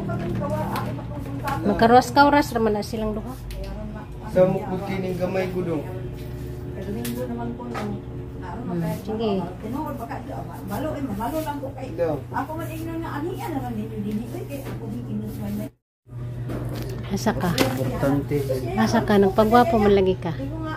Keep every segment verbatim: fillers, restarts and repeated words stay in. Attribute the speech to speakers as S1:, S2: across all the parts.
S1: Magkaruas-kauras naman na silang duha.
S2: Sa mukod kining gamay ko dong.
S1: Hmm, sige. Asa ka?
S2: Importante.
S1: Asa ka? Nagpagwapo man lagi ka.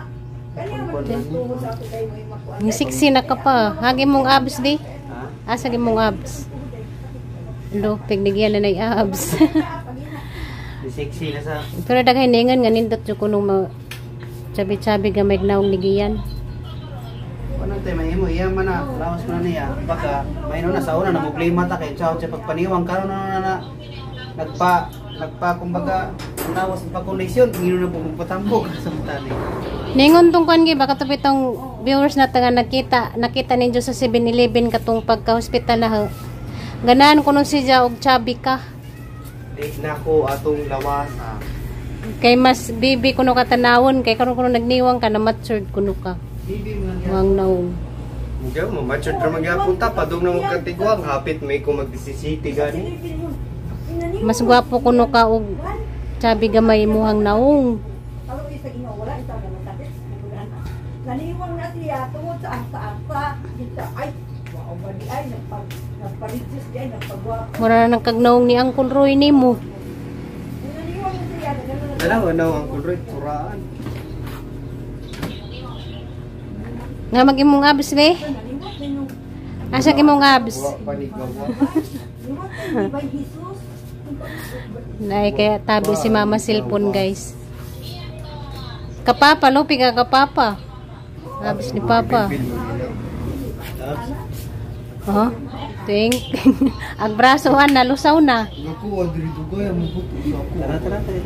S1: Ni sexy na ka pa. Hagi mong abs di? Asa gi mong abs? Lo, pigdigyan na na yung abs.
S2: Sexy na sa.
S1: Pero daghay ningan nga nindot jud kuno ma chabi-chabi ga may naong ligiyan.
S2: Ano tayo mahimo iya man na lawas man niya. Baka may no na sa una na mo play mata kay chao sa pagpaniwang karon na na nagpa nagpa kumbaga lawas pa connection ngino na po magpatambok sa mutani.
S1: Ningon tong kan gi baka tupitong viewers natin nga nakita nakita ninyo sa seven eleven katong pagka-hospital na. Ganahan kuno siya og chabi ka.
S2: Di na ko atong lawasa.
S1: Kay mas bibi kuno ka tanawon kay karon kuno nagniwang ka na matured kuno ka.
S2: Bibi man yan.
S1: Wang naong.
S2: Mugaw mo matured ra magyapon ta padung na mo katigwang hapit may ko magdisisiti gani.
S1: Mas gwapo kuno ka og chabi gamay muhang naong.
S3: Naniwang na siya tungod sa asa-asa dito ay wow bali ay nagpag nagpa-reduce di ay nagpagwa.
S1: Mura nang kagnaong ni Uncle Roy nimo.
S3: Naniwang na siya
S2: Dalaw na ang kulroy turaan.
S1: Nga magimong abs be? Asa gimong abs?
S2: Wa panigawa.
S1: Nay kaya tabi si Mama cellphone guys. Kapapa lopi ka kapapa. Abs ni Papa. Oh, ting. Ang brasoan na lusaw na.
S2: Naku adri dugay ang buto sa ako. Tara tara tara.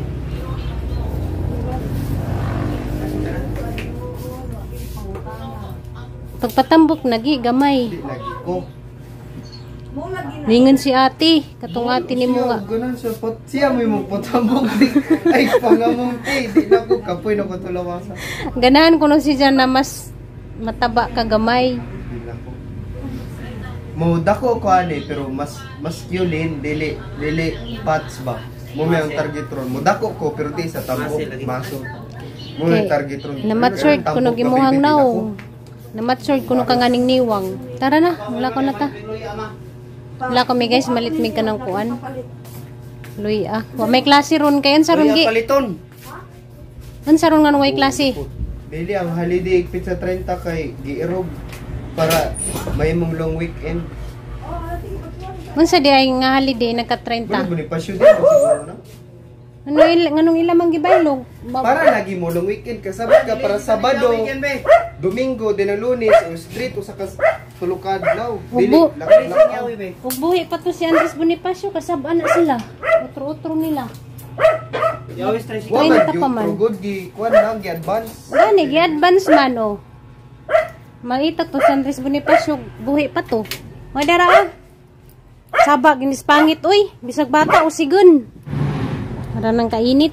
S1: Pagpatambok nagi gamay.
S2: Di lagi ko.
S1: Ningon si ate, katong ate nimo nga.
S2: Ganun siya pot. Siya may magpatambok di. Ay pangamong ti. Di na ko kapoy na patulawasa.
S1: Ganahan kuno si Jan na mas mataba ka gamay.
S2: Di na ko. Mo dako ko ani pero mas masculine dili dili pats ba. Mo may ang target ron. Mo dako ko pero di sa tambok maso. Mo may target ron.
S1: Na matured kuno gimuhang naong. Na matured kuno ka nganing niwang. Tara na, wala ko na ta. Wala ko mi guys, malit mi ka ng kuan. Luy ah. Wa may klase ron kayon sa ron gi.
S2: Paliton.
S1: Unsa ron nga way klase?
S2: Dili ang holiday igpit sa thirty kay giirog para may mong long weekend.
S1: Unsa di ay nga holiday nagka thirty?
S2: Ano ba ni pasyo din siguro na?
S1: Ano il nganong ila man gibaylog?
S2: Para lagi mo long weekend kasabot ka para Sabado, Domingo, din ang Lunes, o street o sa kas tulukad law. Dili
S1: Ubo.
S2: lakaw.
S1: Ug buhi pa to si Andres Bonifacio kasab-an na sila. Utro-utro nila.
S2: Yawis try
S1: Ay, nata pa man.
S2: Good gi kuan lang gi advance.
S1: Gani gi-advance man oh. Maita to si Andres Bonifacio buhi pa to. May dara ah. Sabag ginis pangit oy, bisag bata o sigon. Para nang kainit.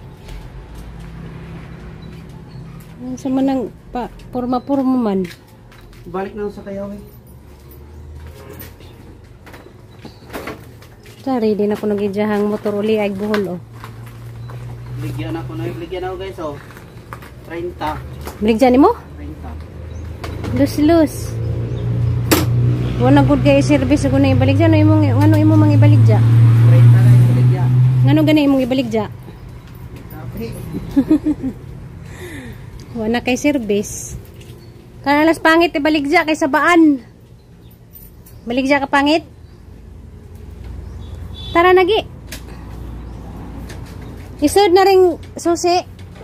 S1: Sa manang pa porma-porma man.
S2: Balik na sa kayaw eh.
S1: Sorry, din ako nagijahang motor uli ay buhol oh.
S2: Ligyan ako na, ligyan ako guys oh. thirty.
S1: Biligyan nimo?
S2: thirty.
S1: Lus-lus. Wala gud kay service ko na ibaligja no imong ngano imo mang ibaligja?
S2: thirty na yung ligyan.
S1: Ngano gani imong ibaligja?
S2: Tapi
S1: Wala kay service. Kanalas pangit ibaligja kay sabaan. Baligja ka pangit? Tara nagi. Isod na ring susi.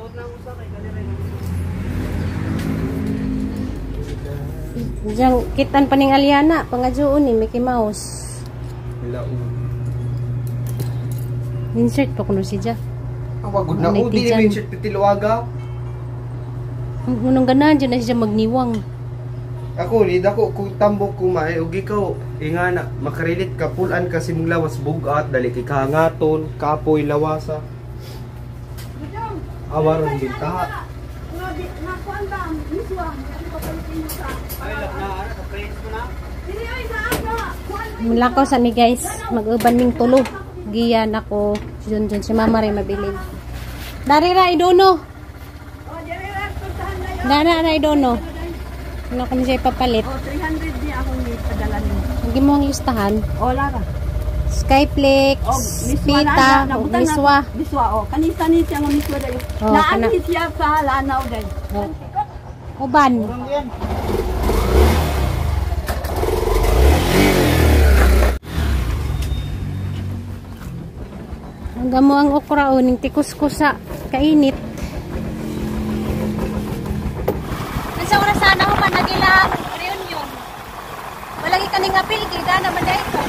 S1: Diyan kitan pa ning Aliana, pangadyoon ni Mickey Mouse.
S2: Wala
S1: Insert pa kuno si Ja.
S2: Awag na ko di ni shirt pitiluaga.
S1: Ang unang ganahan dyan na siya magniwang.
S2: Ako ni dako ko tambok ko may og ikaw ingana makarilit ka pulan kasi mong lawas bugat dali kay kahangaton kapoy lawasa. Awaron binta.
S3: Nakuan ba? Miswa.
S2: Ay lak na ara ka mo na.
S3: Dili ay sa aga.
S1: Mulakaw sa mi guys, mag-uban ming tulo. Gian ako. Si Junjun, si Mama rin mabilin. Dari ra idono.
S3: Oh, dire ra puntahan na yun.
S1: Dana ra idono. Ano kami siya ipapalit?
S3: Oh, three hundred di akong ipadala niyo.
S1: Hindi mo ang listahan.
S3: Oh, Lara.
S1: Skyflex,
S3: Oh,
S1: pita, o miswa.
S3: Miswa, oh. Kanisa ni siya ng miswa dayo.
S1: Oh,
S3: Naani
S1: kana-
S3: siya sa lanaw dayo.
S1: Oh. Uban.
S2: Kurang yan.
S1: Ang gamo ang okra o ning tikus ko sa kainit. Sa oras sana ko pa nagilang reunion. Walagi kaning apil kita naman dai ko.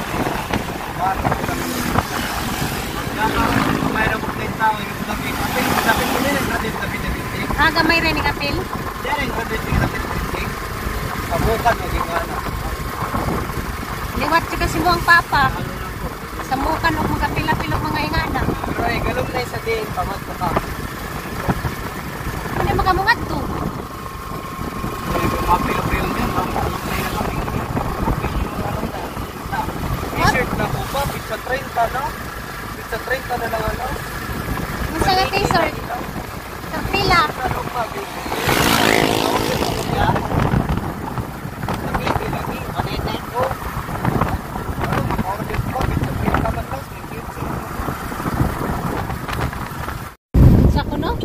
S2: Mayroon po kayo tao, yung sabi, apil, sabi mo nila, grabe, sabi na bintik.
S1: Ah, gamay rin ning apil.
S2: Yan yung grabe, grabe, bintik. Sabukan, maging ano.
S1: Liwat siya kasi mo ang papa. Samukan og mga apil-apil og mga ingana.
S2: Pero ay, galong na sa din, pamat ko ka.
S1: Ano makamungat to?
S2: Apil-apil din, pamat ko na yung t-shirt na po pa, pizza thirty, no? Pizza thirty na lang, ano?
S1: Unsa nga t-shirt? Sa pila.
S2: Ano pa, baby? Lagi, lagi, manitay ko. Ano, maka-order ko, pizza thirty naman lang, may kids.
S1: Sa ko no?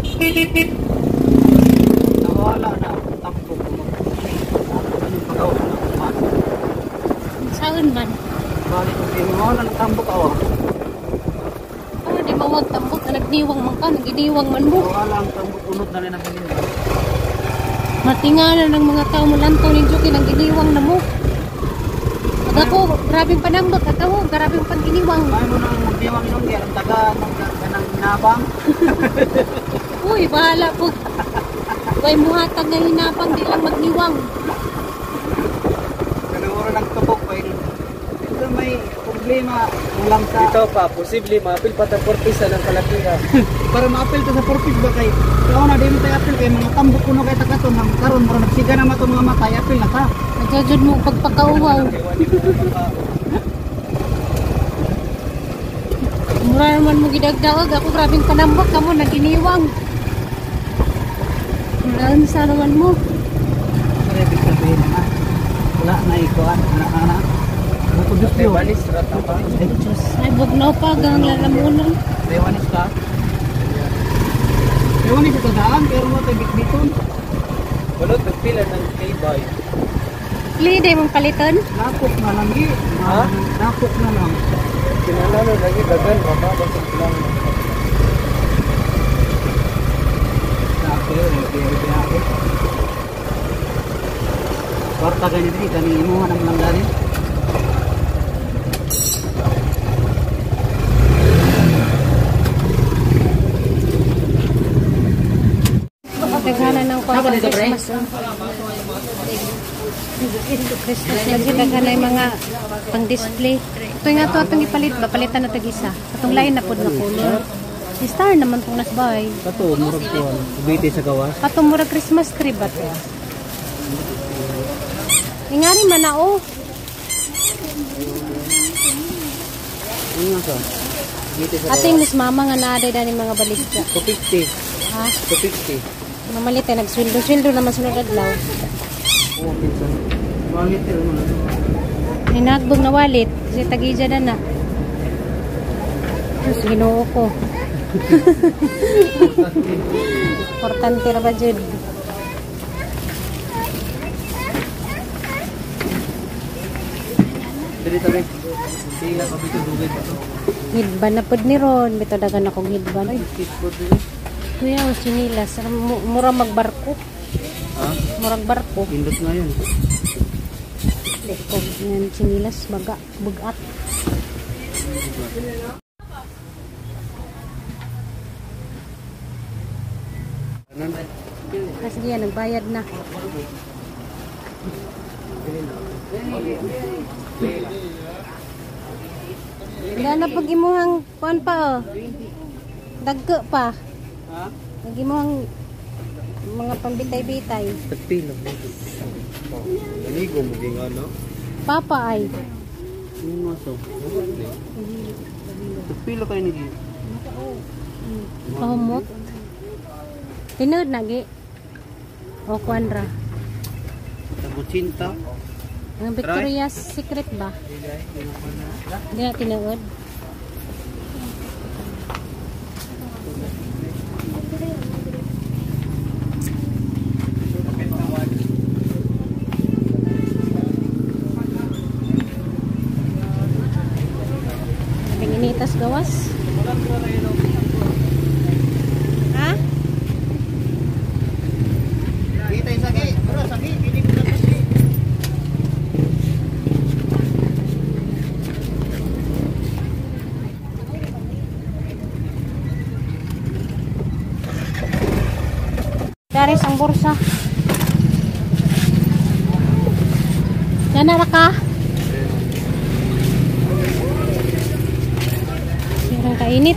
S2: Nawala na, tampo ko. Anong pagawa na?
S1: Saan man?
S2: Balik ko din, nawala ng tampo ka, oh.
S1: Ano di mo wag tambok na nagdiwang man ka, nagdiwang man mo.
S2: Nawala ang tampo, unod na rin ang bilin.
S1: Matinganan ng mga tao mo lantaw ni Joki nang giniwang na mo. Pag ako, grabing panambot at ako, grabing paginiwang.
S2: Ay mo nang magdiwang yun, kaya ang taga ng nabang.
S1: Uy, bahala po. Huwag muhatag na hinapang, di lang magniwang.
S2: Kanawara ng tubok pa yun. Ito may problema, ulang sa... Ito pa, posible maapil pa ta portisa ng kalakira. Para maapil to sa portis ba kay... Kaya na, di mo tayo apil kay mga tambok kuno kay takaton. Ang karon, mura nagsiga naman itong mga matay, apil na ta.
S1: Nagjajud mo pagpakauwaw. Mura naman mo gidagdawag, ako grabing panambot ka mo, naginiwang. Malaan sa naman mo.
S2: Pero ibig sabihin na, wala na ikuan, anak-anak. Matudot yun. Rewanis, ratapa. Ay, Diyos.
S1: Ay, bugnaw pa, gang lalamunan.
S2: Rewanis ka? Rewanis ito daan, pero mo tayo bitbiton. Wala, tagpila ng kaybay.
S1: Liday mong palitan.
S2: Nakok na lang eh. Ha? Nakok na lang. Kinalalo lagi dagan, mababasag lang. Nakok yun, nagbiyahe-biyahe. Kwarta ganyan din, kani imuha ng langganin.
S1: Daghanan ng kwarta Christmas. Christmas lagi daghanay mga pang-display. Ito nga to atong ipalit ba? Palitan na tag-isa. Atong lain na pod na color. Si Star naman tong nasbay.
S2: Kato, murag ko. Ubiti sa gawas.
S1: Atong mura Christmas tree ba to? Ingari man na oh.
S2: Ano nga ka? Ubiti sa gawas.
S1: Ating Miss Mama nga naaday dani mga balisda.
S2: two fifty.
S1: Ha?
S2: two fifty.
S1: Mamalit ay nagsweldo-sweldo naman sunod adlaw.
S2: Oo, pinsan. Mangit yun mo na.
S1: Ay nagbog na walit. Kasi tagija na na. Diyos, ginoo ko. Importante na ba, Jud?
S2: Dali tabi. Sila pa bito dugay pa to.
S1: Hidban na pod ni Ron. Bito dagan akong hidban.
S2: Ay, skateboard din.
S1: Kuya, ang sinilas. Mu- Mura magbarko.
S2: Ha?
S1: Murag barko.
S2: Indot nga yun.
S1: Kung yan sinilas, baga, bugat.
S2: Ano?
S1: Kasi yan, nagbayad na. Wala na pag imuhang kuan pa oh. Dagko pa.
S2: Ha?
S1: Pag imuhang mga pambitay-bitay.
S2: Tagpilo. Naligo mo din ano?
S1: Papa ay.
S2: Yung maso. Pila kayo nigi.
S1: Pahumot. Tinood na gi. O kuandra.
S2: Tabucinta.
S1: Ang Victoria's Secret ba? Hindi na tinood. Initas gawas. Ha?
S2: Kita yung sakit. Pero sakit. Hindi ko na kasi.
S1: Daris ang bursa. Yan na ka. Sirang kainit.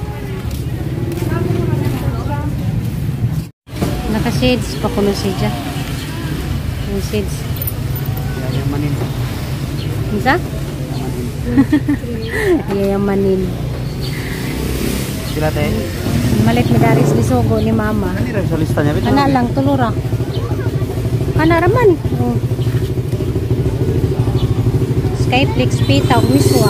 S1: Naka-shades pa kuno siya. Yung shades.
S2: Yayamanin.
S1: Isa? Yayamanin.
S2: Sila tayo.
S1: Malit ni Daris ni Sogo ni Mama.
S2: Ano rin sa lista niya?
S1: Kana lang tulura. Kana raman. Oh. Skyflex pita og miswa.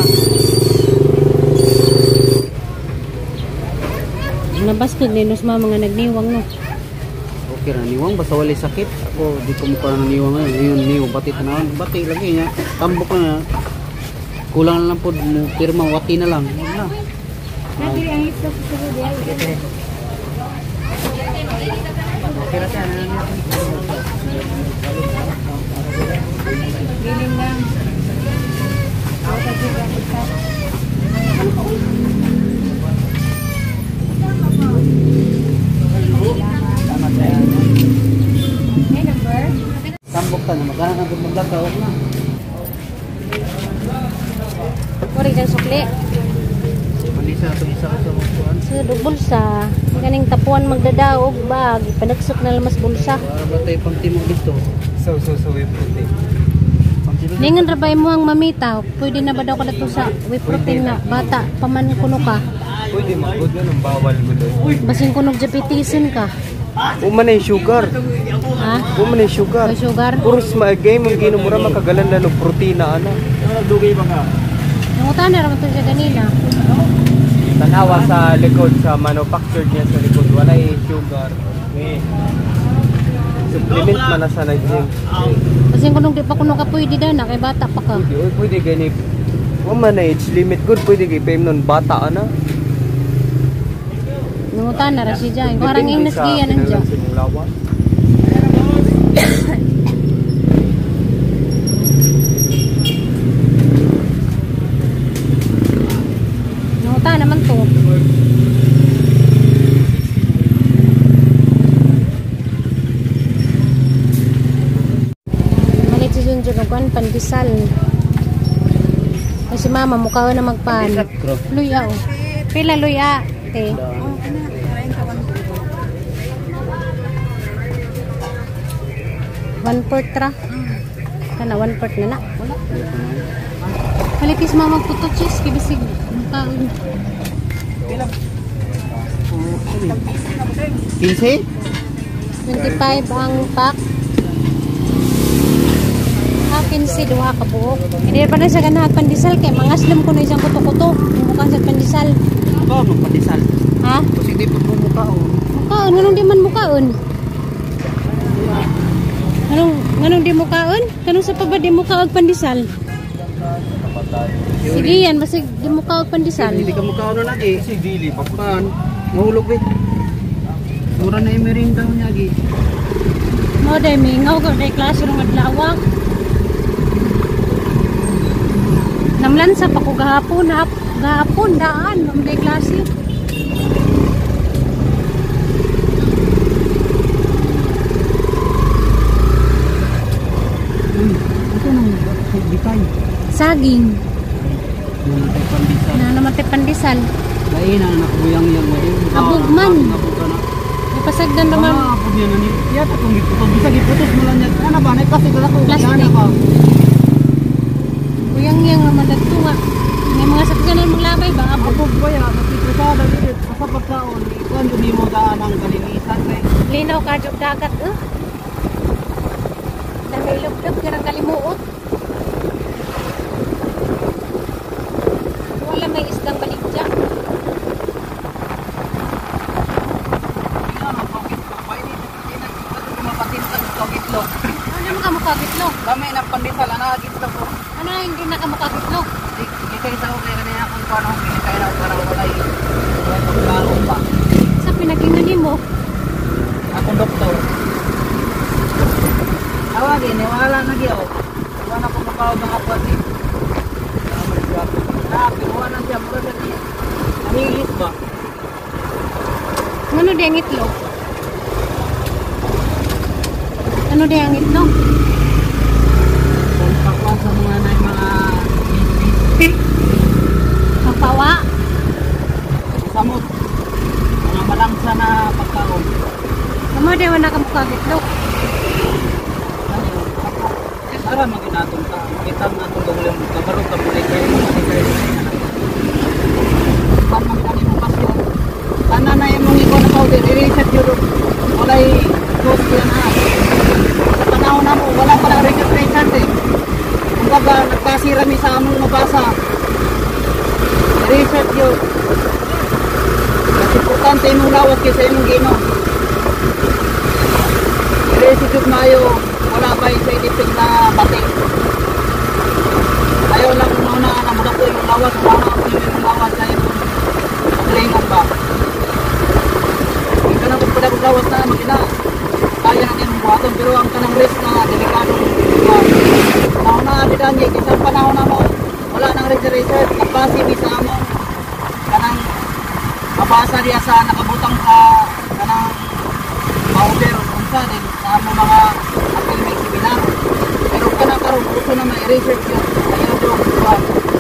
S1: Nabaskod ni nos mga nagniwang no.
S2: Okay na niwang basta wala sakit. Ako di ko mukha na niwang ngayon. Yun niwang bati tanawon. Bati lagi niya. Tambok ko na. Kulang na lang po mo pirma wati na lang. Wala na.
S1: Nabi ang ito sa sulod yan.
S2: Okay na siya.
S1: Biling lang. Ako sa juga kita.
S2: Tama siya.
S1: May number?
S2: Tambok ka na. Magkana na magdagaw na.
S1: Kuri dyan sukli.
S2: Manisa ito isa ka sa bukuan.
S1: Sa bulsa. Ganing tapuan magdadaog bag. Panagsok na lamas bulsa.
S2: Para ba tayo pang timo dito? So, so, so, whey protein.
S1: Ningan rabay mo ang mamita. Pwede na ba daw ka dito sa whey protein na bata? Paman kuno ka.
S4: Pwede magod na ng bawal mo doon.
S1: Basing kunog japitisin ka.
S4: Uman na yung sugar.
S1: Ha?
S4: Uman na yung sugar.
S1: May sugar?
S4: Puros ma-game ang ginumura makagalan na ng protina ana.
S2: Dugay ba ka?
S1: Nangutan na naman ito siya ganina.
S4: Tanawa sa likod sa manufactured niya sa likod. Wala yung sugar. May supplement man na sa nag-gym.
S1: Basing kunog di pa kuno ka pwede na na kay bata pa ka.
S4: Pwede, oy, pwede gani. Uman na age limit good. Pwede kay payment nun bata ana.
S1: Nangutan na ra siya dyan. Kung harang ingnas giyan nandiyan. Nangutan naman to. Malit si Junjun og pandesal. Ay si Mama mukha na magpan. Luya oh. Pila luya? Te. One port ra. Kana one port na na. Halipis Mama puto cheese kibisig mukhaon.
S2: fifteen?
S1: twenty-five ang pack. Akin si duha ka buok. Hindi pa na siya ganahan pandesal kay mangaslam ko na isang kuto-kuto. Mukha sa pandesal.
S2: Ako, magpadisal.
S1: Ha?
S2: Kasi di po po mukha o.
S1: Mukhaon, nganong di man mukhaon? Nganong, nganong di mukhaon? Kanong sa pa ba di mukha og pandesal? Sige yan, basig di mukha og pandesal.
S2: Hindi ka mukha na lagi. Kasi dili, papan. Mahulog eh. Mura na yung merinda niya lagi.
S1: Mo day mingaw ko day klase rong adlaw. Namlansa pa ko gahapon, hap, gahapon daan ng day klase.
S2: Hmm, ito nang bikay.
S1: Saging
S2: Namatay pandisal.
S1: na namatay pandesal.
S2: Lain na nakabuyang-yang ngayon.
S1: Abog man.
S2: Abog ka na.
S1: Napasagdan naman.
S2: Ah, abog yan na niya. Yata kung iputos. Bisa iputos mo lang yan. Ano ba? Nagpasig na ako.
S1: Plastic.
S2: Yan ba?
S1: Uyang-yang naman dagto nga. May mga saksanan mong labay ba? Abo.
S2: Abog ba yan? Nagpipresada dito. Sa pagkaon, ikuan doon mo daan ang kalinisan kay.
S1: Linaw ka jud dagat eh. Nahilog-log ka ng kalimuot. Wala may isdang baligya. Ano mo ka mukagitlog?
S2: Kami na pandesal ana gito ko.
S1: Ano na hindi na ka mukagitlog?
S2: Di kay sa okay kanina kung paano kay na para wala ay pagkaon pa.
S1: Sa pinagingan mo?
S2: Akong doktor. Tawagin, eh, wala na giyaw. Wala ko makaw mga pati. Ah, pero wala siya mura sa niya. Nahilis ba?
S1: Ano di ang itlog? Ano di ang itlog?
S2: Kung pakuan sa mga na mga
S1: Papawa?
S2: samot. Mga malangsa na pagkaon.
S1: Ano di wala ka mukagitlog?
S2: Para maginatong ka. Kita nga itong gawin mo. Kabarog ka muli kayo. Paano magkani mo pasyo? Sana na yung mga ikaw na powder. I-reset yun. Wala'y close yan ha. Sa panahon na mo, wala palang registration eh. Kumbaga, nagkasirami sa among mabasa. I-reset yun. Mas importante yung lawas kaysa yung gino. I-reset yun mayo. Wala ba yung side effect na bati. Ayaw lang muna na magkapo yung lawas. Wala na ako yung lawas na yung paglingan ba. Hindi ka na kung pala lawas na magina. Kaya natin yung buhaton. Pero ang kanang risk na delikado. Panahon na abidan niya. Isang panahon na mo. Wala nang reservation. Kapasibi sa mo. Kanang mabasa niya sa nakabutang sa kanang powder. Unsa din sa mo mga academic seminar. Pero kana karon uso na may research yun. Ayaw doon buwan.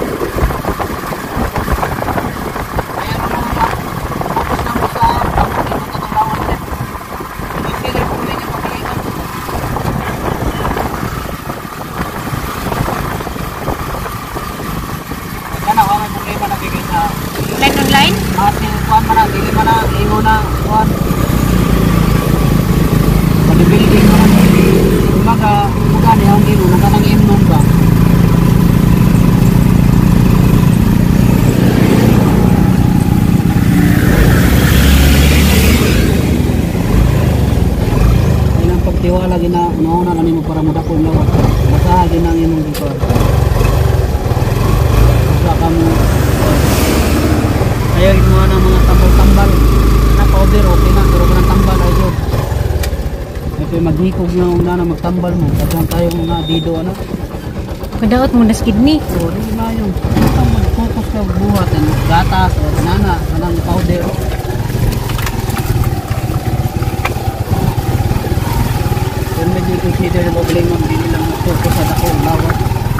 S2: Ayaw mo na. Focus na mo sa pagkakinig mo itong lawan din. Hindi sila kung may niya pagkakinig. Kana wala problema na bigay sa
S1: Online online?
S2: ating kuwan man na. Dili man na. Ingo na. Kuwan. Pag-building mo na. Kumbaga, kumbaga niya ang gino, naganang imnon ba? Yan ang pagtiwala, gina, nauna ka nimo para madakong lawat. Basaha, ginang imong dito. Basa ka mo. Ayaw mo na mga tambal-tambal. Na powder, okay na. Pero ka ng tambal, ayaw. Ito maghikog na una na magtambal mo. Tapos tayo mga dido ano.
S1: Kadaot mo na kidney.
S2: So, hindi na yung mag-focus ka buhat. Gatas o banana. Anang powder. Pero medyo consider yung problema. Hindi nilang mag-focus sa dako. Lawat.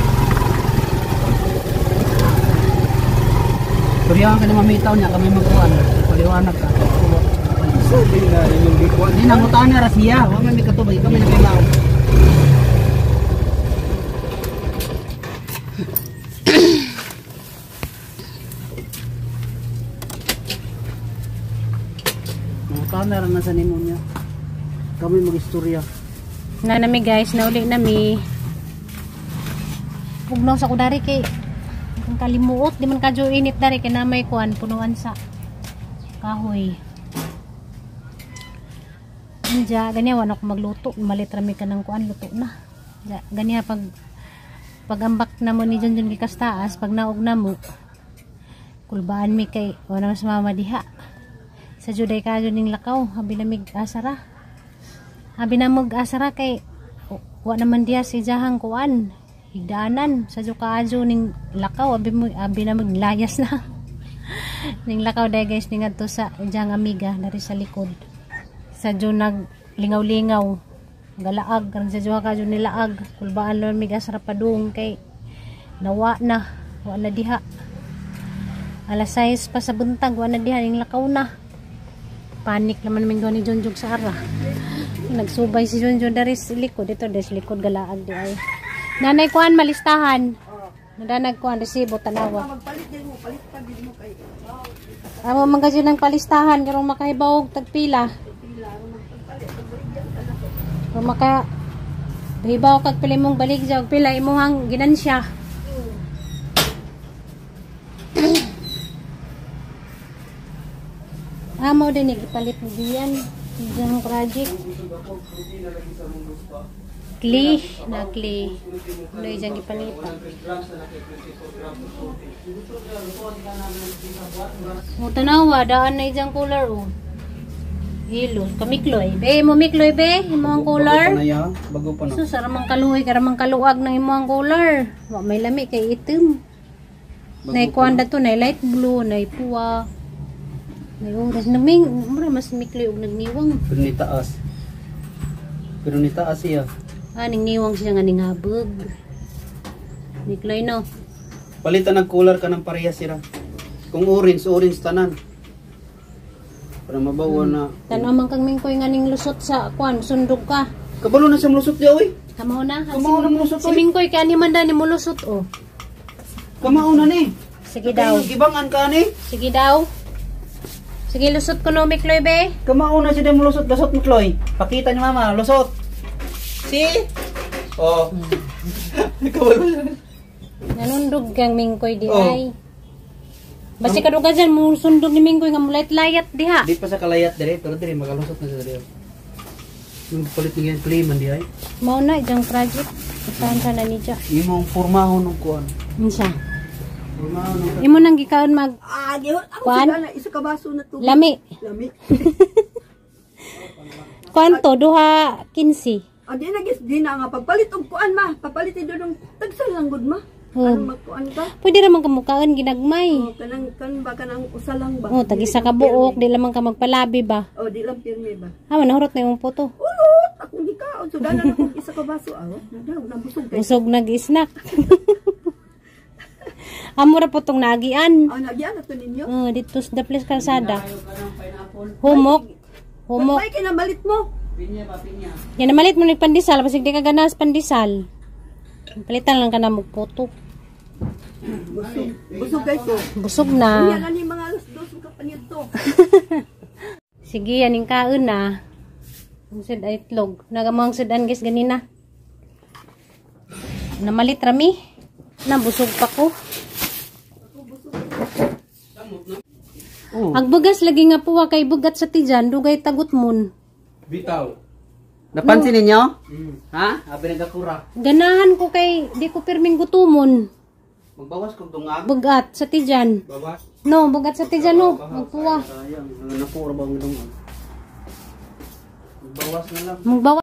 S2: Kuryahan ka na mamitaw niya. Kami magkuhan. Paliwanag ka.
S4: Sabi na yung bigwan.
S2: Hindi na mutahan na rasiya. Huwag may katubay. Kami nagbilaw. Mutahan na rin nasa pneumonia. Kami mag-istorya.
S1: Na nami guys, nauli nami. Pugnaw sa kudari kay ang kalimuot, di man kadyo init dari kay namay kuan punuan sa kahoy. Diya, ganyan wala ako magluto. Malit rami ka ng kuan, luto na. Diya, ganyan pag pagambak na mo ni John John gikas taas, pag naog na mo, kulbaan mi kay wala mas mama diha. Sa juday ka ning lakaw, habi na mig asara. Habi na mag asara kay wa naman diha si jahang kuan. Higdanan sa jo kaajo ning lakaw, abi mo abi na maglayas na. Ning lakaw day guys ning adto sa jang amiga dari sa likod. Sa jo nag lingaw-lingaw galaag kan sa jo ka jo nilaag kulbaan lang mig asra padung kay nawa na wa na diha alas sais pa sa buntag wa na diha ning lakaw na panik naman ming ni John Jog sa ara nagsubay si John John dari sa likod dito des likod galaag di ay nanay kuan malistahan Nadanag ko ang resibo tanawa.
S3: Magpalit din mo, palit pa din mo kay.
S1: Amo man kasi ng palistahan karong makahibaw og tagpila.
S3: Pila ro magpalit, pagbigyan ka na ko.
S1: Kung maka hibaw kag pili mong balik sa og pila imong ginansya. Amo din ipalit mo diyan. Diyan project. Kli, na kli. Ano yung ipalitan? O tanawa, daan na isang cooler o. Hilo, kamikloy. Be, mo mikloy be, imo ang cooler.
S2: Bago pa na ya, bago pa na.
S1: So, saramang kaluoy, karamang kaluag ng imo ang cooler. Wa, may lami kay itim. Naikuanda to, na light blue, na puwa. May oras na may, mura mas mikloy og nagniwang.
S2: Pero ni taas. Pero ni taas siya.
S1: Ah, ningniwang siya nga ninghabog. Mikloy no.
S2: Palitan ng cooler ka ng parehas sila. Kung orange, orange tanan. Para mabawa na.
S1: Tanamang kang mingkoy nga ning lusot sa kwan, sundog ka.
S2: Kabalo na siya malusot diya, oy.
S1: Kamaw na. Ang
S2: Kamaw na malusot,
S1: Si
S2: oy.
S1: mingkoy kaya ni manda ni mulusot oh.
S2: Kamao na ni.
S1: Sige daw.
S2: Gibangan ka ni.
S1: Sige daw. Sige lusot ko no mikloy be.
S2: Kamao na siya din malusot. Lusot mo, Chloe. Pakita niyo mama, lusot. See? Oh. Kabalo siya.
S1: Nanundog kang mingkoy di
S2: Oh.
S1: ay. Basi kaduga dyan, mo sundog ni mingkoy nga mulayat-layat diha.
S2: Di pa sa kalayat dire, pero dire magalusot na siya dire. Yung palit niya clay man di ay.
S1: Mao na ijang project. Usahan ka na ni Jack.
S2: Imong pormahon ng kuan.
S1: Unsa?
S2: Pormahon ng
S1: Imo nang gikaon mag
S3: Ah, di ako
S1: Kwan?
S3: sila na isa ka baso na tubig.
S1: lami.
S3: Lami.
S1: Kwanto duha quince.
S3: Ah, di na gis di na nga pagpalit og kuan ma, papalit do ng tagsa lang gud ma.
S1: Hmm.
S3: Ano magkuan ka?
S1: Pwede ra man kamukaan ginagmay.
S3: Oh, kanang kan ba kanang usa lang ba?
S1: Oh, tag-isa ka buok, di lamang ka magpalabi ba?
S3: Oh, di lang pirmi ba?
S1: Ha, manahurot na yung puto.
S3: Ulot, ako di ka. So dala na kung isa ka baso ah. Nadaw nabusog kay.
S1: Busog nag-snack. Amura po tong nagian.
S3: Ah, nagyan na to ninyo.
S1: Oh, dito sa the place kalsada. Humok. Humok.
S3: May kinabalit mo.
S1: Yan namalit mo ni pandesal, basig di ka ganas pandesal. Palitan lang ka na mo puto.
S3: Busog. Busog kay ko.
S1: Busog
S3: Yan
S1: na.
S3: na ni mga alas dos ka panito.
S1: Sige, yaning kaon na. Ang sid ay itlog. Nagamang sidan guys ganina. Namalit rami. Nabusog pa ko.
S2: Oh.
S1: Agbugas lagi nga puwa kay bugat sa tijan, dugay tagot mun.
S4: Bitaw.
S2: Napansin ninyo? Ha? Abi nagakura.
S1: Ganahan ko kay di ko pirming gutumon.
S2: Magbawas kog dungag.
S1: Bugat sa tijan.
S2: Bawas.
S1: No, bugat sa tijan no. Magpuwa.
S2: Sayang, napura ba ang dungag? Magbawas na lang.
S1: Magbawa